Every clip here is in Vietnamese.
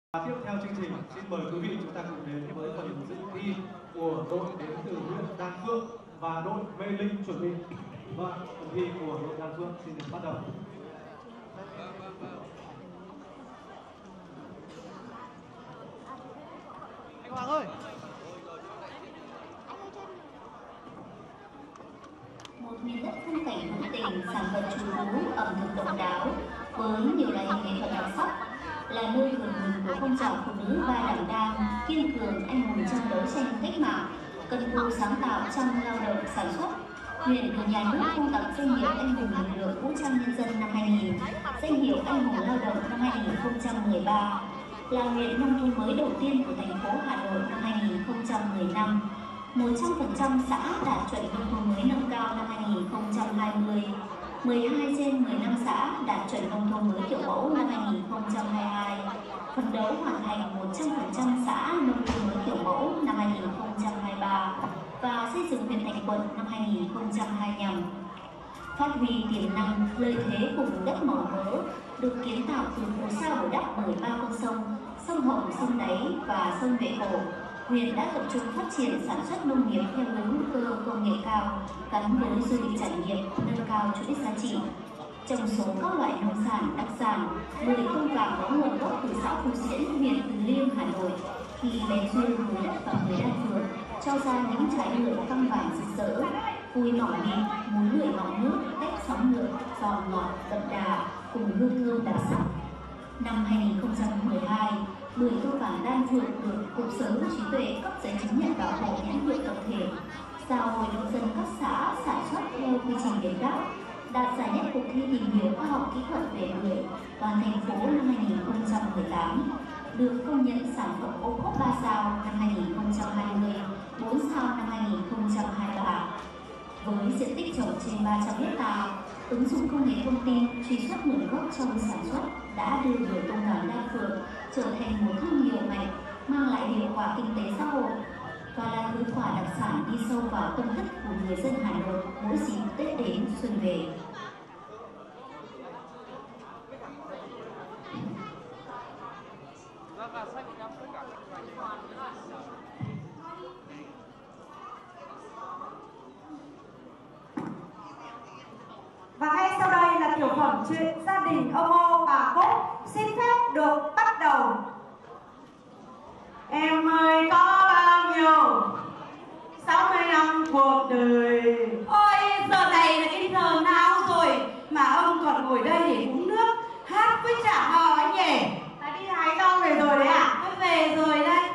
Tiếp theo chương trình, xin mời quý vị chúng ta cùng đến với phần dự thi của đội đến từ huyện Đan Phượng và đội Mê Linh chuẩn bị. Vâng, phần thi của đội Đan Phượng xin được bắt đầu. Anh Hoàng ơi! Một miền đất phong cảnh hữu tình, sản vật trù phú, ẩm thực độc đáo với nhiều loại hình nghệ thuật đặc sắc, là nơi khởi nguồn của phong trào phụ nữ vai đảm đang, kiên cường, anh hùng trong đấu tranh cách mạng, cần cù sáng tạo trong lao động sản xuất. Huyện được nhà nước phong tặng danh hiệu anh hùng lực lượng vũ trang nhân dân năm 2000, danh hiệu anh hùng lao động năm 2013, là huyện nông thôn mới đầu tiên của thành phố Hà Nội năm 2015. 100% xã đạt chuẩn nông thôn mới nâng cao năm 2020, 12 trên 15 xã đạt chuẩn nông thôn mới kiểu mẫu năm 2022, phấn đấu hoàn thành 100% xã nông thôn mới kiểu mẫu năm 2023 và xây dựng huyện thành quận năm 2025. Phát huy tiềm năng, lợi thế của vùng đất màu mỡ được kiến tạo từ phù sa bồi đắp bởi 3 con sông, sông Hồng, sông Đáy và sông Vệ Cổ. Huyện đã tập trung phát triển sản xuất nông nghiệp theo hướng hữu cơ công nghệ cao, gắn với du lịch trải nghiệm, nâng cao chuỗi giá trị. Trong số các loại nông sản đặc sản, bưởi tôm vàng có nguồn gốc từ xã Phú Diễn, huyện Từ Liêm, Hà Nội, khi bén duyên với đất và người Đan Phượng, cho ra những trái bưởi căng vàng rực rỡ, cùi mỏng mịn, múi bưởi mọng nước, tép sóng ngược, giòn ngọt, đậm đà, cùng hương thơm đặc sắc. Năm 2012, bưởi tôm vàng Đan Phượng được Cục Sở hữu trí tuệ cấp giấy chứng nhận bảo hộ nhãn hiệu tập thể, giao Hội nông dân các xã sản xuất theo quy trình việt gáp, đạt giải nhất cuộc thi tìm hiểu khoa học kỹ thuật về bưởi toàn thành phố năm 2018, được công nhận sản phẩm ô cốp 3 sao năm 2020, 4 sao năm 2023. Với diện tích trồng trên 300 hectare, ứng dụng công nghệ thông tin truy xuất nguồn gốc trong sản xuất đã đưa bưởi tôm vàng Đan Phượng trở thành một thương hiệu mạnh, mang lại hiệu quả kinh tế xã hội và là thứ quả đặc sản đi sâu vào tâm thức của người dân Hà Nội mỗi dịp Tết đến xuân về. Và ngay sau đây là tiểu phẩm chuyện gia đình ông Ô bà Cúc xin phép được bắt đầu. Em ơi có bao nhiêu 60 năm cuộc đời. Ôi giờ này là cái giờ nào rồi mà ông còn ngồi đây để uống nước, hát với trả hò ấy nhỉ? Là đi hái rau về rồi đấy à? Tôi về rồi đây.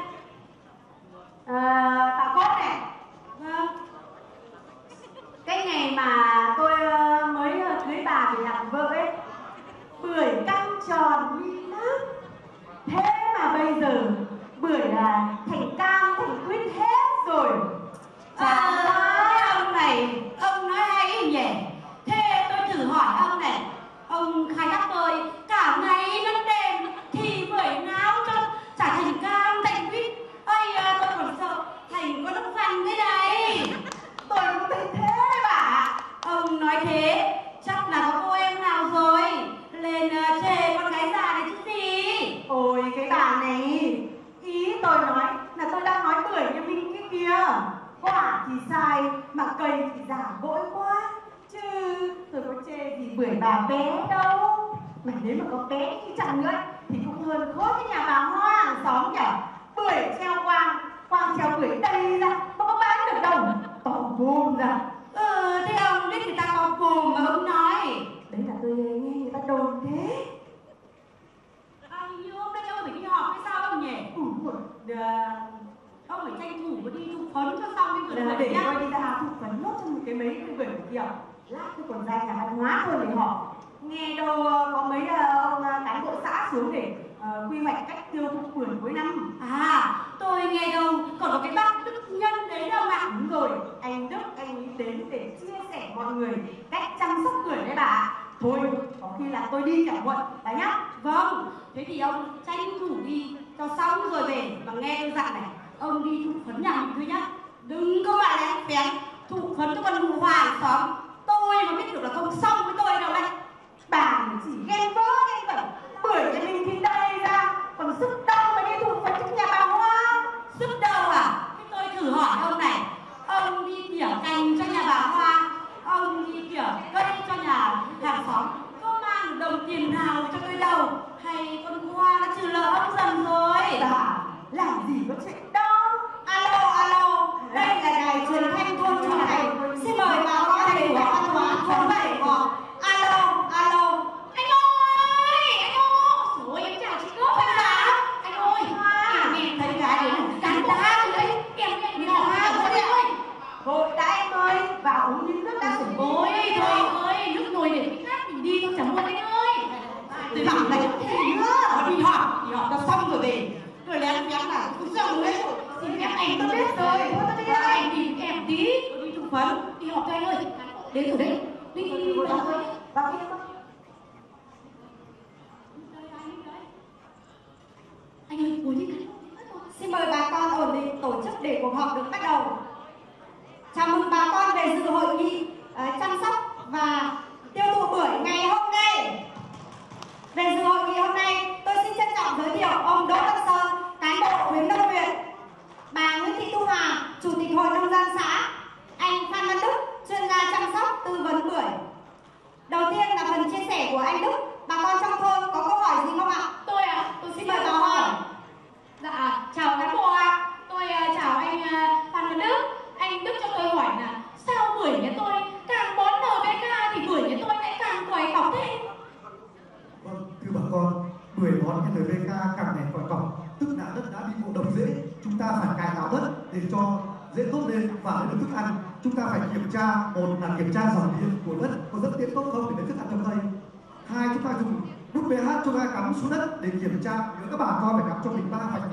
Bà Cúc này. Vâng. Cái ngày mà tôi mới cưới bà để làm vợ ấy, bưởi căng tròn như lắm. Thế mà bây giờ bưởi là thành cam, thành quýt hết rồi. Cái ông này, ông nói hay nhỉ? Thế tôi thử hỏi ông này, ông khai thác tôi cả ngày nắng đêm thì bưởi nào cho chả thành cam, thành quýt. Ây, tôi còn sợ thành có nước vằn thế này. Tôi cũng thấy thế đấy bà. Ông nói thế chắc là có cô em nào rồi lên chê con gái già này chứ gì. Ôi cái bà này, ý tôi nói là tôi đang nói bưởi như mình cái kia. Quả thì sai mà cây thì giả gỗi quá. Chứ tôi có chê gì bưởi bà bé đâu. Mà nếu mà có bé như chẳng nữa thì cũng hơn khối cái nhà bà Hoa hàng xóm nhỉ. Bưởi treo quang treo bưởi đây ra mà có bán được đâu. To bùm ra. Thế ông biết người ta to bùm mà ông nói. Đấy là tôi nghe người ta đồn thế. Như hôm nay ông phải đi họp hay sao ông nhỉ? Ông phải tranh thủ đi thu phấn cho xong đi rồi để tôi đi ra thu phấn nốt trong một cái mấy cái bưởi kia. Lát tôi còn ra nhà văn hóa thôi để họp. Nghe đâu có mấy ông cán bộ xã xuống để quy hoạch cách tiêu thụ bưởi cuối năm. À, tôi nghe đâu còn có cái bác Đức Nhân đấy đâu ạ. Đúng rồi, anh Đức anh ấy đến để chia sẻ mọi người cách chăm sóc bưởi đấy bà. Thôi, có khi là tôi đi cả muộn bà nhá. Vâng, thế thì ông tranh thủ đi cho xong rồi về. Và nghe tôi dặn này, ông đi thụ phấn nhà mình thôi nhá. Đừng có mà lén phén thụ phấn cho con mù hoàng xóm. Tôi mà biết được là không xong với tôi đâu đây. Bà chỉ ghen vỡ ghen vẩn, bưởi nhà mình thì đây ra còn sức đâu cuộc họp được bắt đầu. Chào mừng bà con về dự hội nghị chăm sóc và tiêu thụ bưởi ngày hôm nay. Về dự hội nghị hôm nay, tôi xin trân trọng giới thiệu ông Đỗ Văn Sơn, cán bộ khuyến nông huyện, bà Nguyễn Thị Thu Hà, chủ tịch hội nông dân xã, anh Phan Văn Đức, chuyên gia chăm sóc tư vấn bưởi. Đầu tiên là phần chia sẻ của anh Đức. Bà con trong thôn có câu hỏi gì không ạ? Tôi xin mời bà hỏi. Dạ, chào cán bộ ạ. Tôi chào anh Phan Văn Đức. Anh Đức cho tôi hỏi là sao bưởi nhà tôi càng bón NPK thì bưởi nhà tôi lại càng quẩy cọc thế? Vâng, thưa bà con, bưởi bón NPK càng ngày càng cọc, tức là đất đã bị ngộ độc rễ. Chúng ta phải cải tạo đất để cho rễ tốt lên và lấy được thức ăn. Chúng ta phải kiểm tra, một là kiểm tra dòng điện của đất có dẫn điện tốt không để lấy thức ăn trong cây. Hai, chúng ta dùng nút pH cho ta cắm xuống đất để kiểm tra. Nếu các bà con phải cắm cho mình 3 vạch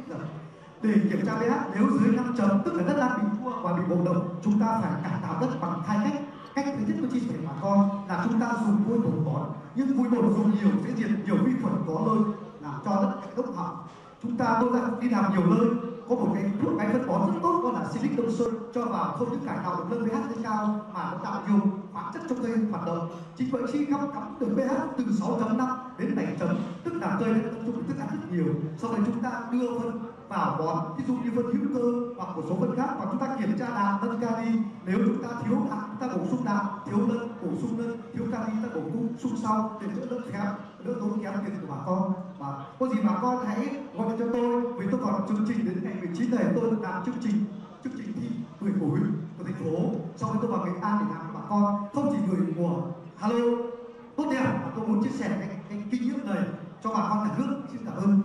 để kiểm tra pH. Nếu dưới 5 chấm tức là đất đang bị thua và bị ngộ độc, chúng ta phải cải tạo đất bằng hai cách. Cách thứ nhất tôi chia sẻ với bà con là chúng ta dùng vôi bột bón, nhưng vôi bột dùng nhiều sẽ diệt nhiều vi khuẩn có lợi làm cho đất đốc hỏng. Chúng ta tôi đã đi làm nhiều nơi, có một cái thuốc cái phân bón rất tốt, đó là Silic Đông Sơn, cho vào không những cải tạo được nâng pH lên cao mà nó tạo nhiều khoáng chất trong cây hoạt động. Chính vậy khi cắm từ pH từ 6.5 đến 7 chấm, tức là cây đã tập trung được thức ăn rất nhiều. Sau đấy chúng ta đưa phân vào bón, ví dụ như phân hữu cơ hoặc một số phân khác, và chúng ta kiểm tra đạm, nâng kali. Nếu chúng ta thiếu đạm, chúng ta bổ sung đạm, thiếu lân, bổ sung lân, thiếu kali, ta bổ sung sau để đỡ lẫn kém, đỡ tốn kém tiền của bà con. Và có gì bà con hãy gọi điện cho tôi, vì tôi còn chương trình đến ngày 19 này, tôi làm chương trình thi tuổi củi của thành phố. Sau đó tôi vào Nghệ An để làm với bà con, không chỉ gửi mùa hello tốt đẹp mà tôi muốn chia sẻ cái kinh nghiệm này cho bà con cả nước. Xin cảm ơn.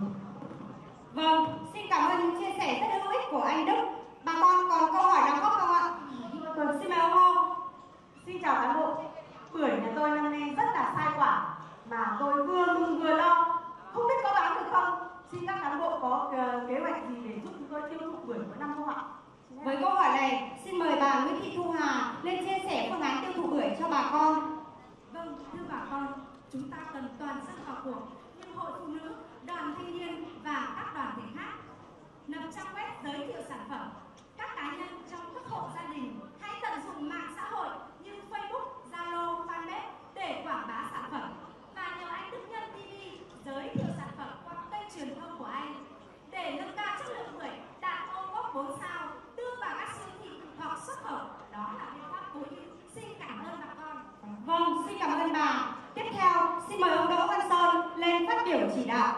Vâng, xin cảm ơn những chia sẻ rất hữu ích của anh Đức. Bà con còn câu hỏi nào không ạ? Vâng, xin mời ông Hô. Xin chào cán bộ. Bưởi nhà tôi năm nay rất là sai quả, mà tôi vừa mừng vừa lo, không biết có bán được không? Xin các cán bộ có kế hoạch gì để giúp chúng tôi tiêu thụ bưởi mỗi năm không ạ? Với câu hỏi này, xin mời bà Nguyễn Thị Thu Hà lên chia sẻ phương án tiêu thụ bưởi cho bà con. Vâng, thưa bà con, chúng ta cần toàn dân vào cuộc như hội phụ nữ, đoàn thanh niên và các đoàn thể khác. Lập trang web giới thiệu sản phẩm. Các cá nhân trong các hộ gia đình hãy tận dụng mạng xã hội như Facebook, Zalo, Fanpage để quảng bá sản phẩm và nhờ anh Đức Nhân TV giới thiệu sản phẩm qua kênh truyền thông của anh để nâng cao chất lượng bưởi đạt ô cốp 4 sao, đưa vào các siêu thị hoặc xuất khẩu. Đó là biện pháp tối ưu. Xin cảm ơn bà con. Vâng, xin cảm ơn bà. Tiếp theo, xin mời ông Đỗ Văn Sơn lên phát biểu chỉ đạo.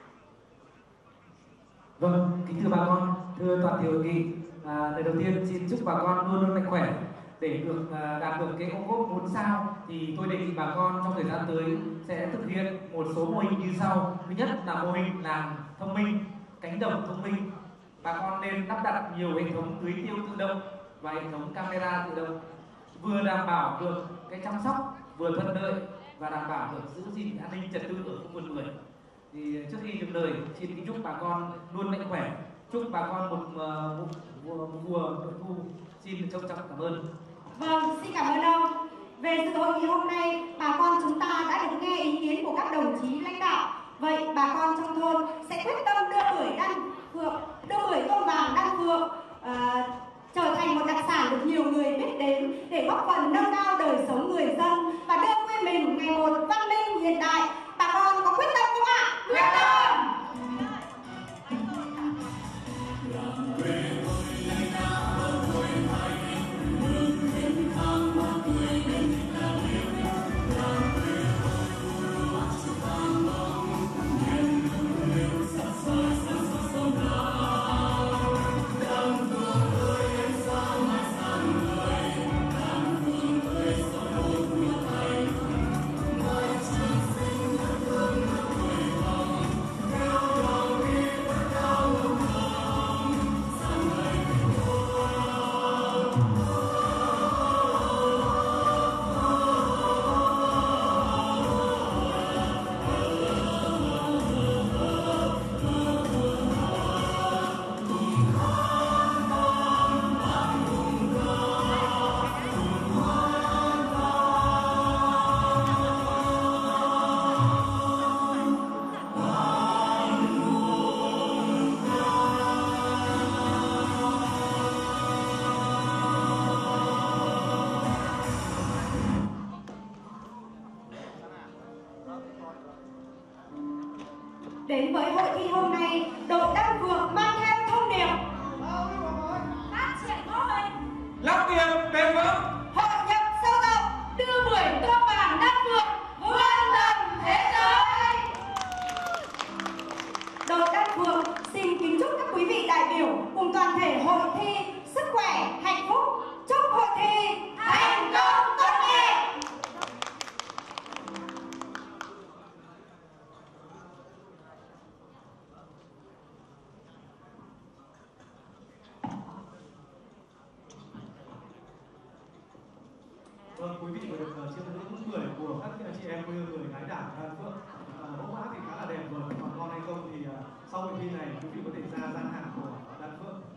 Vâng, kính thưa bà con, thưa toàn thể hội nghị, lời đầu tiên xin chúc bà con luôn luôn mạnh khỏe để được đạt được cái ô cốp 4 sao. Thì tôi đề nghị bà con trong thời gian tới sẽ thực hiện một số mô hình như sau. Thứ nhất là mô hình làng thông minh, cánh đồng thông minh. Bà con nên lắp đặt nhiều hệ thống tưới tiêu tự động và hệ thống camera tự động, vừa đảm bảo được cái chăm sóc, vừa thuận lợi và đảm bảo được giữ gìn an ninh trật tự ở khu vườn bưởi. Thì trước khi dừng lời, xin kính chúc bà con luôn mạnh khỏe, chúc bà con một mùa bội thu. Xin trân trọng cảm ơn. Vâng, xin cảm ơn ông. Về dự hội nghị hôm nay, bà con chúng ta đã được nghe ý kiến của các đồng chí lãnh đạo. Vậy bà con trong thôn sẽ quyết tâm đưa bưởi tôm vàng Đan Phượng trở thành một đặc sản được nhiều người biết đến để góp phần nâng cao đời sống người dân và đưa quê mình ngày một văn minh hiện đại. Bà con có quyết tâm không ạ? Quyết tâm! Đến với hội thi hôm nay, đội Đan Phượng mang theo thông điệp phát triển mô hình, Lập nghiệp bền vững, hội nhập sâu rộng, đưa bưởi tôm vàng Đan Phượng vươn tầm thế giới. Đội Đan Phượng xin kính chúc các quý vị đại biểu cùng toàn thể hội thi sức khỏe, hạnh phúc. Chúc hội thi thành công tốt đẹp. Vâng, quý vị vừa được chiêm ngưỡng bưởi của các chị em quê hương người gái đảng Đan Phượng. Mẫu mã thì khá là đẹp rồi, còn con hay không thì sau hội thi này quý vị có thể ra gian hàng của Đan Phượng